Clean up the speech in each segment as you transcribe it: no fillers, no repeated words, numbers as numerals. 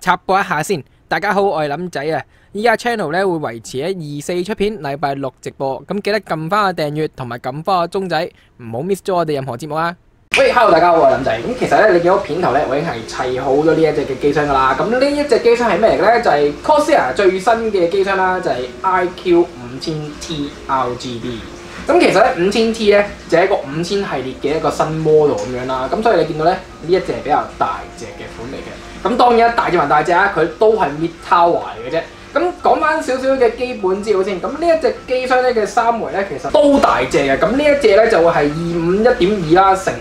插播一下先，大家好，我係林仔啊！依家 channel 咧會維持喺24出片，禮拜6直播，咁記得撳翻個訂閱同埋撳翻個鐘仔，唔好 miss 咗我哋任何節目啊！喂，hello 大家好，我係林仔。咁其實咧，你見到片頭咧，我已經係砌好咗呢一隻嘅機箱噶啦。咁呢一隻機箱係咩嚟嘅咧？就係 Corsair 最新嘅機箱啦，就係 IQ5000T RGB。咁其實咧5000T 咧就係一個5000系列嘅一個新 model 咁樣啦。咁所以你見到咧呢一隻係比較大隻嘅款嚟嘅。咁當然大隻還大隻啊，佢都係 mid tower 嚟嘅啫。咁講翻少少嘅基本資料先。咁呢一隻機箱咧嘅三圍咧其實都大隻嘅。咁呢一隻咧就會係251.2啦，乘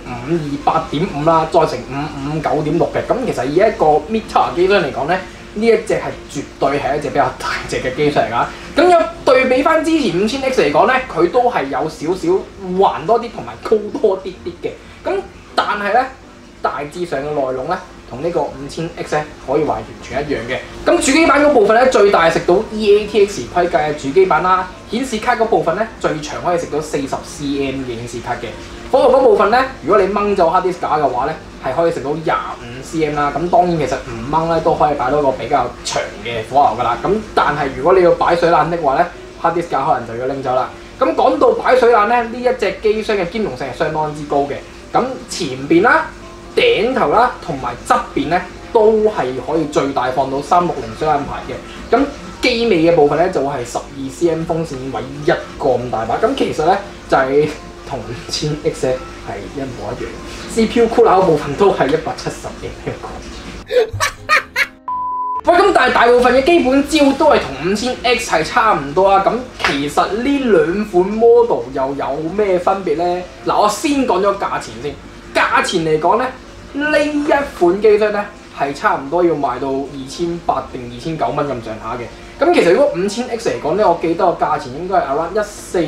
528.5啦，再乘559.6嘅。咁其實以一個 mid tower 機箱嚟講咧，呢一隻係絕對係一隻比較大隻嘅機箱嚟㗎。咁有對比翻之前5000X 嚟講咧，佢都係有少少橫多啲同埋高多啲啲嘅。咁但係咧大致上嘅內容咧，同呢個5000X 咧可以話完全一樣嘅。咁主機板嗰部分咧，最大食到 EATX 規格嘅主機板啦。顯示卡嗰部分咧，最長可以食到40cm 嘅顯示卡嘅。火牛嗰部分咧，如果你掹走 hard disk 架嘅話咧，係可以食到25cm 啦。咁當然其實唔掹咧都可以擺到一個比較長嘅火牛噶啦。咁但係如果你要擺水冷的話咧，hard disk 架可能就要拎走啦。咁講到擺水冷咧，呢一隻機箱嘅兼容性係相當之高嘅。咁前邊啦、頂頭啦同埋側邊咧，都係可以最大放到360水冷排嘅。咁機尾嘅部分咧就會係12cm 風扇位一個咁大把。咁其實咧就係同5000X 係一模一樣。CPU cooler 部分都係170嘅一個。喂，咁但係大部分嘅基本招都係同5000X 係差唔多啊。咁其實呢兩款 model 又有咩分別咧？嗱，我先講咗價錢先。價錢嚟講咧，呢一款機箱咧係差唔多要賣到2800定2900蚊咁上下嘅。咁其實如果5000X 嚟講咧，我記得個價錢應該係 around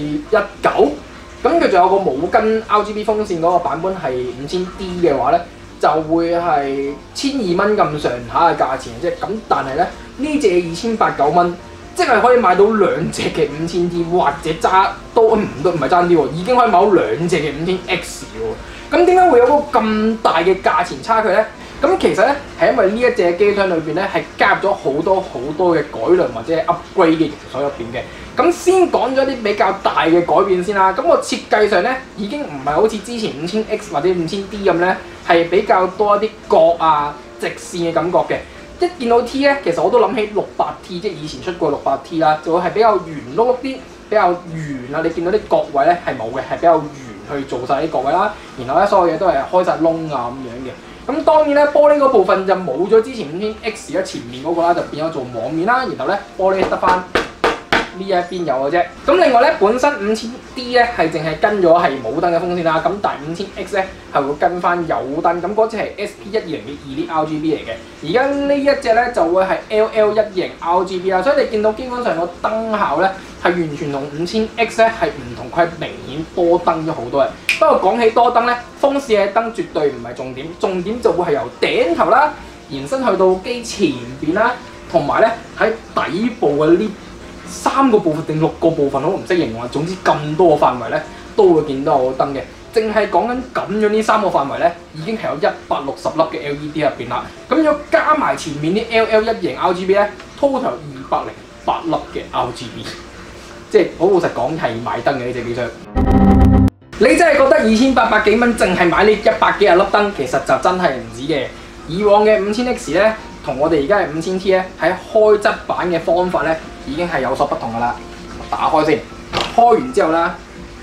1419。咁佢仲有個冇跟 RGB 風扇嗰個版本係5000D 嘅話咧，就會係1200蚊咁上下嘅價錢啫。咁但係咧呢隻2890蚊，即係可以買到兩隻嘅5000D，或者揸都唔係爭啲喎，已經可以買到兩隻嘅5000X 喎。咁點解會有個咁大嘅價錢差距咧？咁其實咧係因為呢一隻機箱裏邊咧係加入咗好多嘅改良或者係 upgrade 嘅元素入邊嘅。咁先講咗啲比較大嘅改變先啦。咁個設計上咧已經唔係好似之前5000X 或者5000D 咁咧，係比較多一啲角啊、直線嘅感覺嘅。一見到 T 咧，其實我都諗起68T，即係以前出過68T啦，就會係比較圓碌碌啲，比較圓啊。你見到啲角位咧係冇嘅，係比較圓去做晒啲角位啦。然後咧所有嘢都係開晒窿啊咁樣嘅。咁當然咧，玻璃嗰部分就冇咗之前5000X 前面嗰個啦，就變咗做網面啦。然後咧，玻璃得翻呢一邊有嘅啫。咁另外咧，本身5000D 咧係淨係跟咗係冇燈嘅風扇啦。咁但係5000X 咧係會跟翻有燈。咁嗰隻係 SP120嘅 Elite RGB 嚟嘅。而家呢一隻咧就會係 LL120 RGB 啦。所以你見到基本上個燈效咧係完全同5000X 咧係唔同，佢係明顯多燈咗好多嘅。不過講起多燈咧，風扇嘅燈絕對唔係重點，重點就會係由頂頭啦延伸去到機前邊啦，同埋咧喺底部嘅呢3個部分定6個部分，我唔識形容啊。總之咁多個範圍咧都會見到有燈嘅。淨係講緊咁樣呢3個範圍咧，已經係有160粒嘅 LED 入邊啦。咁如果加埋前面啲 LL120 RGB 咧 ，total 208粒嘅 RGB， 即係好老實講係買燈嘅呢隻機箱。你真係覺得2800幾蚊淨係買呢100幾廿粒燈，其實就真係唔止嘅。以往嘅5000X 咧，同我哋而家嘅5000T 咧，喺開側板嘅方法咧，已經係有所不同噶啦。打開先，開完之後啦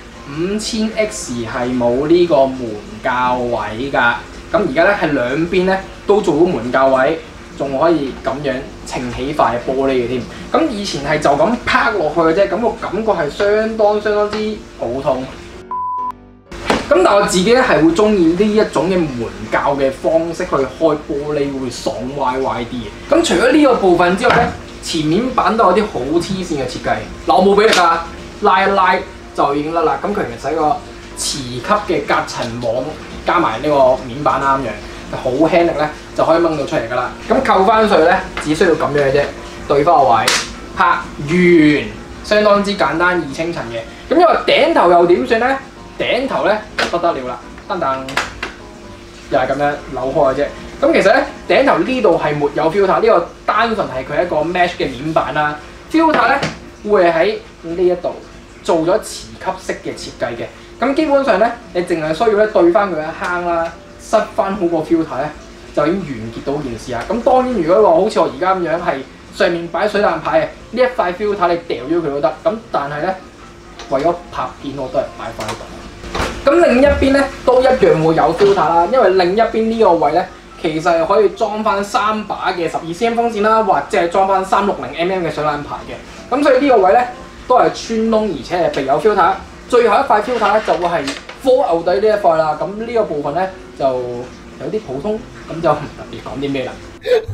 ，5000X 係冇呢個門鉸位㗎。咁而家咧係兩邊咧都做到門鉸位，仲可以咁樣撐起塊玻璃嘅添。咁以前係就咁拍落去嘅啫，咁個感覺係相當之普通。咁但係我自己咧係會中意呢一種嘅門鉸嘅方式去開玻璃，會爽歪啲嘅。咁除咗呢個部分之外咧，前面板都有啲好黐線嘅設計。嗱，我冇俾力㗎，拉一拉就已經甩啦。咁佢其實使個磁吸嘅隔塵網加埋呢個面板啦咁樣，好輕力咧就可以掹到出嚟㗎啦。咁扣翻上去咧，只需要咁樣嘅啫，對翻個位，拍完，相當之簡單易清塵嘅。咁因為頂頭又點算咧？頂頭咧不得了啦，噔噔，又係咁樣扭開嘅啫。 咁其實咧頂頭呢度係沒有 filter， 呢個單純係佢一個 mesh 嘅面板啦。filter 咧會係喺呢一度做咗磁吸式嘅設計嘅。咁基本上咧，你淨係需要咧對翻佢嘅坑啦，塞翻好個 filter 咧，就已經完結到件事啦。咁當然，如果話好似我而家咁樣係上面擺水冷牌嘅呢一塊 filter， 你掉咗佢都得。咁但係咧，為咗拍片，我都係擺翻喺度。咁另一邊咧都一樣會有 filter 啦，因為另一邊呢個位咧，其實係可以裝翻3把嘅12cm 風扇啦，或者係裝翻360mm 嘅水冷牌嘅。咁所以呢個位咧都係穿窿，而且係備有 filter。最後一塊 filter 咧就會係科牛底呢一塊啦。咁呢個部分咧就有啲普通，咁就唔特別講啲咩啦。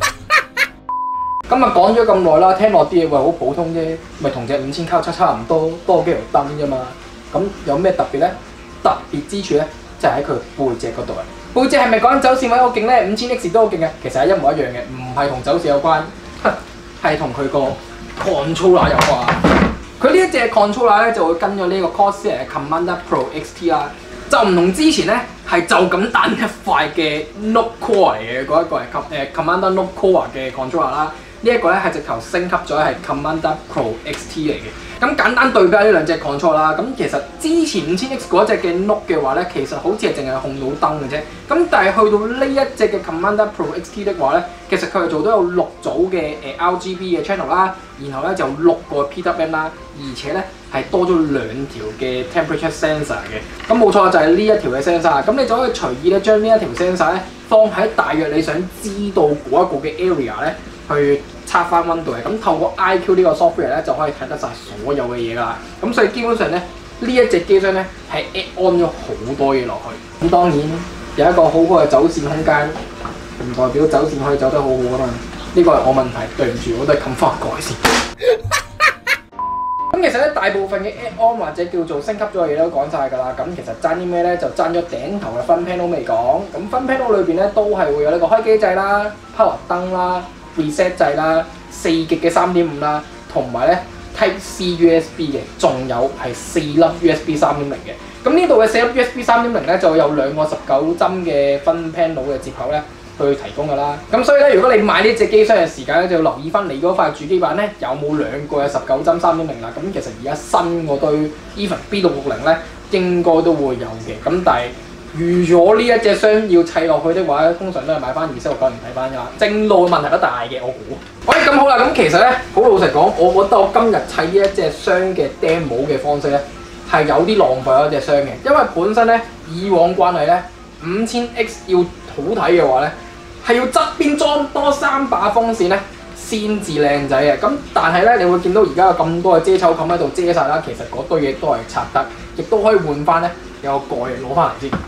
今日講咗咁耐啦，聽落啲嘢會好普通啫，咪同隻5000 K7差唔多，多幾條燈啫嘛。咁有咩特別咧？特別之處咧就喺佢背脊嗰度啊！背脊係咪講緊走線位好勁咧？5000X 都好勁嘅，其實係一模一樣嘅，唔係同走線有關，係同佢個 controller 有關。佢呢一隻 controller 咧就會跟咗呢個 Corsair Commander Pro XT 啦，就唔同之前咧係就咁單一塊嘅 Note Core 嚟嘅，嗰一個係Commander Note Core 嘅 controller 啦。呢一個咧係直頭升級咗係 Commander Pro XT 嚟嘅。咁簡單對比下呢兩隻 control 啦，咁其實之前5000X 嗰隻嘅 Note 嘅話咧，其實好似係淨係控到燈嘅啫。咁但係去到呢一隻嘅 Commander Pro XT 的話咧，其實佢係做到有6組嘅RGB 嘅 channel 啦，然後咧就6個 PWM 啦，而且咧係多咗2條嘅 temperature sensor 嘅。咁冇錯就係呢一條嘅 sensor。咁你就可以隨意咧將呢一條 sensor 咧放喺大約你想知道嗰一個嘅 area 咧去測翻溫度嘅，咁透過 IQ 呢個 software 咧就可以睇得晒所有嘅嘢㗎啦。咁所以基本上咧呢一隻機箱咧係 add on 咗好多嘢落去。咁當然有一個好好嘅走線空間，唔代表走線可以走得好好㗎嘛。呢個係我問題，對唔住，我都係冚翻改先。咁其實咧大部分嘅 add on 或者叫做升級咗嘅嘢都講晒㗎啦。咁其實爭啲咩咧？就爭咗頂頭嘅分 panel 未講。咁分 panel 裏邊咧都係會有呢個開機掣啦、power 燈啦、reset 掣啦、4G 嘅 3.5 啦，同埋咧 Type C USB 嘅，仲有係4粒 USB 3.0嘅。咁呢度嘅4粒 USB 3.0咧就有2個19針嘅分 panel 嘅接口咧去提供㗎啦。咁所以咧，如果你買呢隻機箱嘅時間咧，就要留意翻你嗰塊主機板咧有冇2個嘅19針 3.0啦。咁其實而家新嗰堆 Even B660咧應該都會有嘅。咁但係預咗呢一隻箱要砌落去的話咧，通常都係買翻2069年睇翻㗎啦。正路嘅問題不大嘅，我估。喂，咁好啦，咁其實咧，好老實講，我覺得我今日砌呢一隻箱嘅 demo 嘅方式咧，係有啲浪費咗隻箱嘅，因為本身咧以往慣例咧5000X 要好睇嘅話咧，係要側邊裝多3把風扇咧先至靚仔嘅。咁但係咧，你會見到而家有咁多嘅遮醜冚喺度遮晒啦，其實嗰堆嘢都係拆得，亦都可以換翻咧有個蓋攞翻嚟先。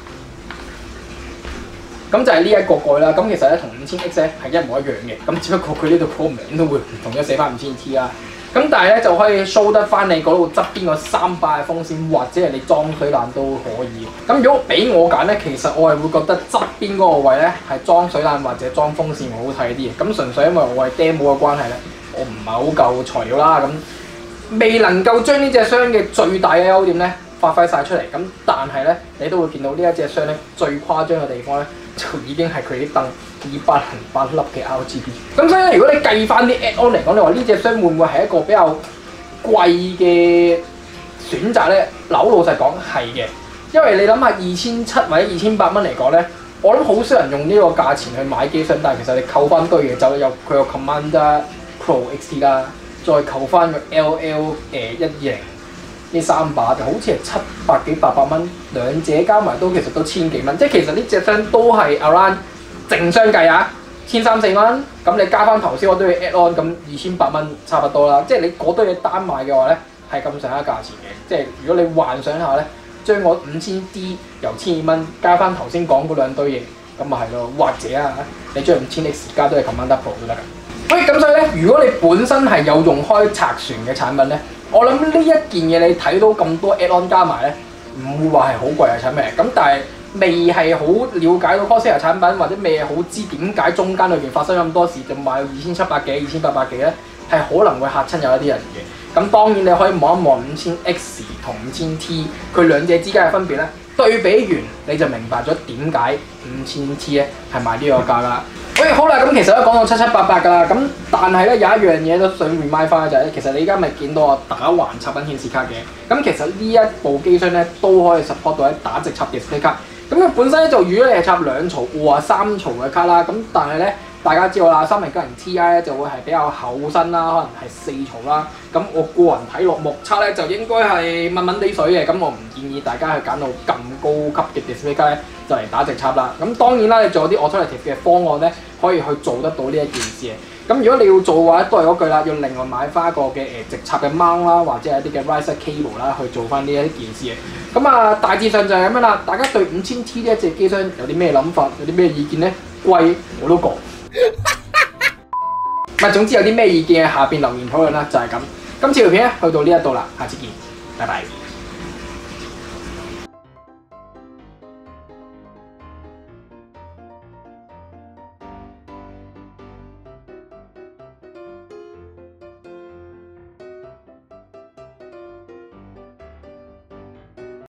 咁就係呢一個蓋啦。咁其實咧同5000X 咧係一模一樣嘅，咁只不過佢呢度嗰個名都會唔同咗，寫翻5000T 啦。咁但係咧就可以 show 得翻你嗰度側邊個3把嘅風扇，或者係你裝水冷都可以。咁如果俾我揀咧，其實我係會覺得側邊嗰個位咧係裝水冷或者裝風扇會好睇啲嘅。咁純粹因為我係 demo 嘅關係咧，我唔係好夠材料啦，咁未能夠將呢隻箱嘅最大嘅優點咧發揮晒出嚟。咁但係咧，你都會見到呢一隻箱咧最誇張嘅地方咧，就已經係佢啲燈208粒嘅 RGB。咁所以咧，如果你計翻啲 add-on 嚟講，你話呢隻箱會唔會係一個比較貴嘅選擇咧？老實講係嘅，因為你諗下2700或者2800蚊嚟講咧，我諗好少人用呢個價錢去買機箱，但係其實你扣翻堆嘢就有佢有 Commander Pro XT 啦，再扣翻個 LL 120。呢3把就好似係700幾800蚊，兩者加埋都其實都1000幾蚊，即係其實呢隻箱都係 around 淨箱計啊，1300、1400蚊，咁你加翻頭先我都要 add on，咁2800蚊差不多啦。即係你嗰堆嘢單買嘅話咧，係咁上下價錢嘅。即係如果你幻想下咧，將我5000D 由1200蚊加翻頭先講嗰兩堆嘢，咁咪係咯。或者啊，你將5000X 加都係 Commander Pro 都得㗎。喂，咁所以咧，如果你本身係有用開拆船嘅產品咧，我諗呢一件嘢你睇到咁多 add-on 加埋咧，唔會話係好貴嘅產品。咁但係未係好了解到 Corsair 產品，或者未係好知點解中間裏邊發生咁多事，就賣到2700幾、2800幾咧，係可能會嚇親有一啲人嘅。咁當然你可以望一望5000X 同5000T 佢兩者之間嘅分別咧， 對比完你就明白咗點解5000T 咧係賣呢個價啦。喂，好啦，咁其實都講到七七八八㗎啦，咁但係咧有一樣嘢都想 remind 翻就係，其實你而家咪見到我打橫插緊顯示卡嘅，咁其實呢一部機箱咧都可以 support 到喺打直插 display 卡。咁佢本身咧就如果你係插2槽或3槽嘅卡啦，咁但係咧大家知道啦，3090Ti 咧就會係比較厚身啦，可能係4槽啦。咁我個人睇落目測咧就應該係悶悶地水嘅，咁我唔建議大家去揀到咁高級嘅 display 卡咧就嚟打直插啦。咁當然啦，你仲有啲 alternative 嘅方案咧可以去做得到呢一件事嘅。咁如果你要做嘅話，都係嗰句啦，要另外買翻一個嘅直插嘅 mount 啦，或者係一啲嘅 riser cable 啦，去做翻呢一件事嘅。咁啊，大致上就係咁樣啦。大家對5000T 呢一隻機箱有啲咩諗法，有啲咩意見咧？貴我都講。唔係，總之有啲咩意見喺下邊留言討論啦，就係咁。今次條片咧去到呢一度啦，下次見，拜拜。